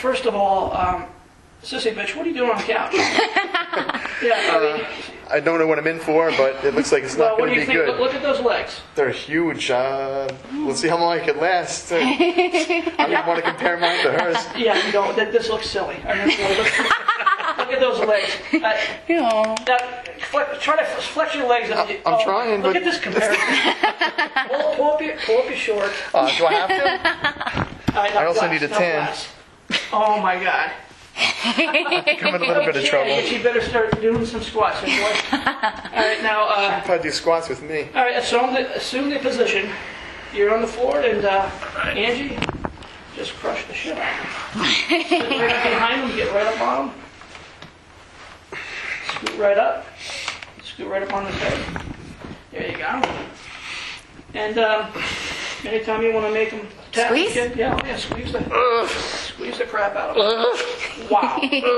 first of all, sissy bitch, what are you doing on the couch? Yeah, I don't know what I'm in for, but it looks like it's not going to be good. Look at those legs. They're huge. Let's see how long I can last. I don't want to compare mine to hers. Yeah, you don't. This looks silly. I mean, look at those legs. Try to flex your legs. I'm trying. Look at this comparison. pull up your shorts. Do I have to? I also need a tan. Oh my God. I'm in a little bit of trouble. You better start doing some squats, boy. All right, now. Probably do squats with me. All right, so assume the position. You're on the floor, and Angie, just crush the shit out of him. Sit right up behind him, get right up on him. Scoot right up. Scoot right up on his head. There you go. And anytime you want to make him tap, squeeze? Squeeze the crap out of him. Wow.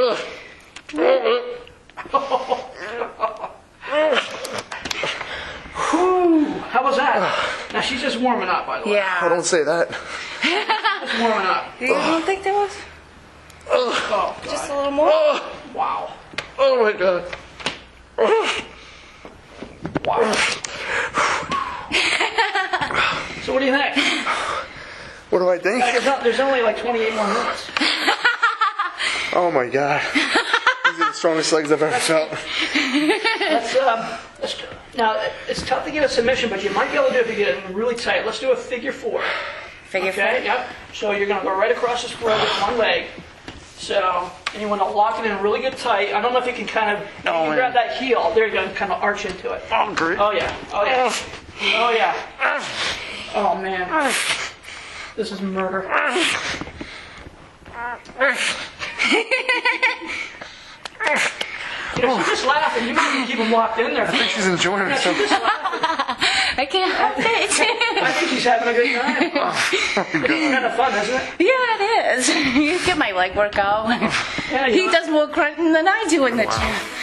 Whew, how was that? Now she's just warming up, by the way. Yeah. Oh, don't say that. Just warming up. You don't think there was? Oh, God. Just a little more? Wow. Oh my God. Wow. So what do you think? What do I think? There's only like 28 more minutes. Oh my God. These are the strongest legs I've ever felt. Now, it's tough to get a submission, but you might be able to do it if you get it really tight. Let's do a figure 4. Figure 4? Okay, yep. So you're going to go right across the square with one leg. So, and you want to lock it in really good tight. I don't know if you can kind of grab that heel. There you go, and kind of arch into it. Oh, great. Oh, yeah. Oh, yeah. Oh, yeah. Oh, man. This is murder. She's just laughing. You might keep them locked in there. I think she's enjoying herself. She's just laughing. I can't help it. I think she's having a good time. It's kind of fun, isn't it? Yeah, it is. You get my leg workout. Yeah, He does more grunting than I do in the gym.